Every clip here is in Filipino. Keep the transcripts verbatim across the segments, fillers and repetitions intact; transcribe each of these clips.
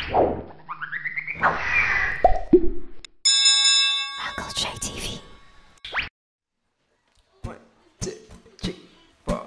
Uncle J T V. One, two, three, four.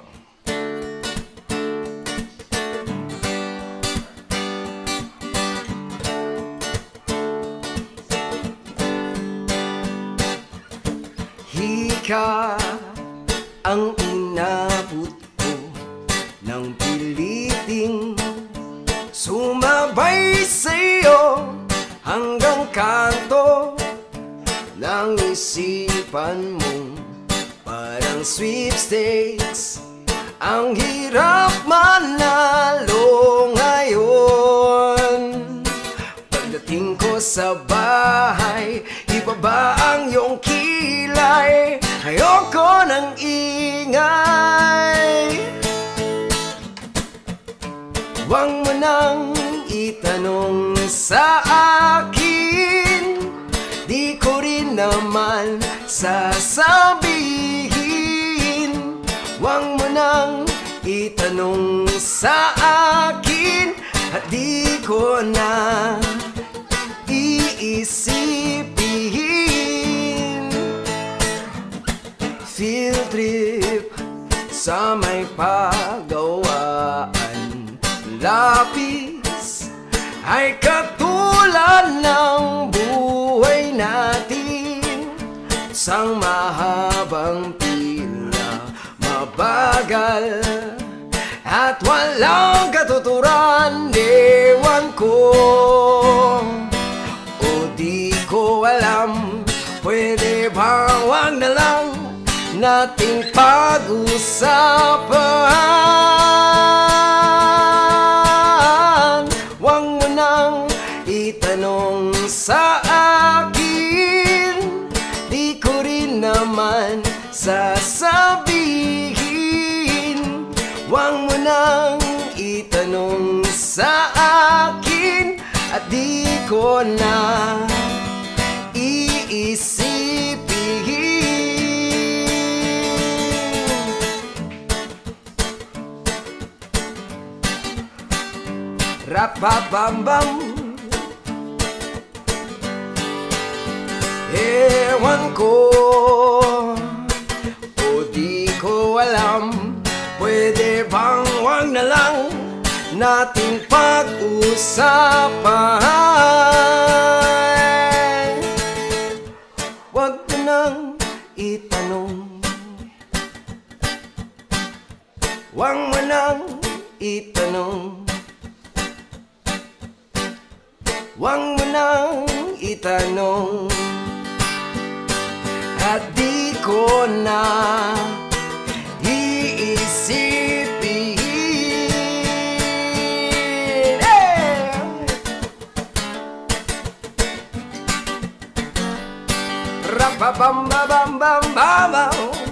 Hika ang inabot ko ng piliting sumabay sa'yo hanggang kanto ng isipan mo. Parang sweepstakes, ang hirap manalo ngayon. Pagdating ko sa bahay, ibaba ang iyong kilay. Ayoko ng ingay. Huwag mo nang itanong sa akin, di ko rin naman sasabihin. Huwag mo nang itanong sa akin, at di ko na iisipin. Field trip sa may paggawaan, lapis ay katulad ng buhay natin. Isang mahabang pila, mabagal at walang katuturan. Ewan ko o di ko alam, pwede bang wag na lang nating pag-usapan? Huwag mo nang itanong sa akin, di ko rin naman sasabihin. Huwag mo nang itanong sa akin, at di ko na iisipin. Rapapambam, ewan ko o di ko alam, pwede bang wag na lang nating pag-usapan? Wag mo nang itanong, wag mo nang itanong, wag mo nang itanong, at di ko na iisipin. Hey! Rapapambabambambam.